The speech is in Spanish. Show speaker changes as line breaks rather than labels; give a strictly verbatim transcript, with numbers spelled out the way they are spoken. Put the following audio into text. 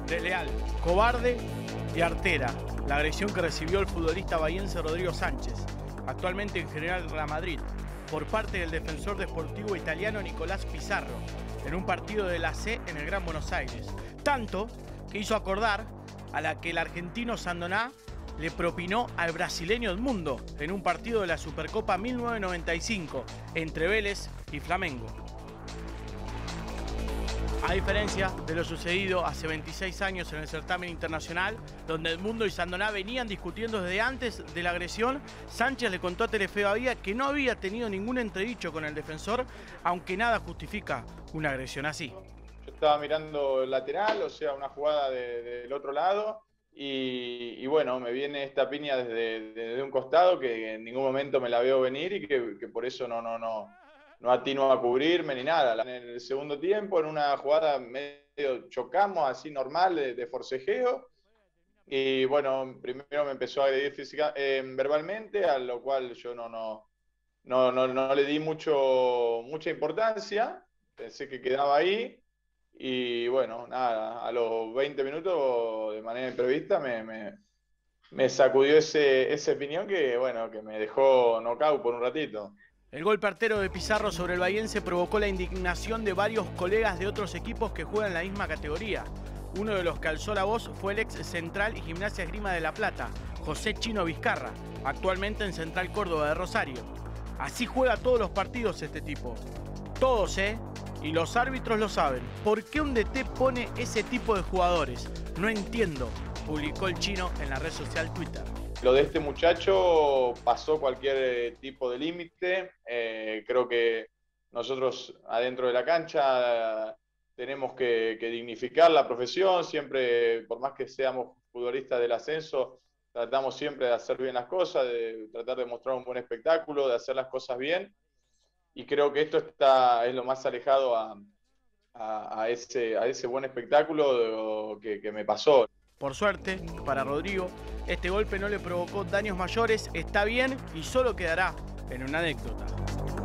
desleal, cobarde y artera la agresión que recibió el futbolista bahiense Rodrigo Sánchez, actualmente en General Real Madrid, por parte del defensor deportivo italiano Nicolás Pizarro, en un partido de la C en el Gran Buenos Aires. Tanto que hizo acordar a la que el argentino Sandoná le propinó al brasileño Edmundo en un partido de la Supercopa mil novecientos noventa y cinco entre Vélez y Flamengo. A diferencia de lo sucedido hace veintiséis años en el certamen internacional, donde Edmundo y Sandoná venían discutiendo desde antes de la agresión, Sánchez le contó a Telefe Bahía que no había tenido ningún entredicho con el defensor, aunque nada justifica una agresión así.
Yo estaba mirando el lateral, o sea, una jugada de, del otro lado, y, y bueno, me viene esta piña desde, desde un costado que en ningún momento me la veo venir y que, que por eso no, no, no, no atino a cubrirme ni nada. En el segundo tiempo, en una jugada medio chocamos, así normal, de, de forcejeo, y bueno, primero me empezó a agredir física, eh, verbalmente, a lo cual yo no, no, no, no, no le di mucho, mucha importancia, pensé que quedaba ahí. Y bueno, nada, a los veinte minutos, de manera imprevista, me, me, me sacudió ese, esa opinión que, bueno, que me dejó knockout por un ratito.
El gol partero de Pizarro sobre el bahiense provocó la indignación de varios colegas de otros equipos que juegan en la misma categoría. Uno de los que alzó la voz fue el ex Central y Gimnasia Esgrima de La Plata, José Chino Vizcarra, actualmente en Central Córdoba de Rosario. Así juega todos los partidos este tipo. Todos, ¿eh? Y los árbitros lo saben. ¿Por qué un D T pone ese tipo de jugadores? No entiendo, publicó el Chino en la red social Twitter.
Lo de este muchacho pasó cualquier tipo de límite. Eh, creo que nosotros adentro de la cancha tenemos que, que dignificar la profesión. Siempre, por más que seamos futbolistas del ascenso, tratamos siempre de hacer bien las cosas, de tratar de mostrar un buen espectáculo, de hacer las cosas bien. Y creo que esto está, es lo más alejado a, a, a, ese, a ese buen espectáculo que, que me pasó.
Por suerte, para Rodrigo, este golpe no le provocó daños mayores, está bien y solo quedará en una anécdota.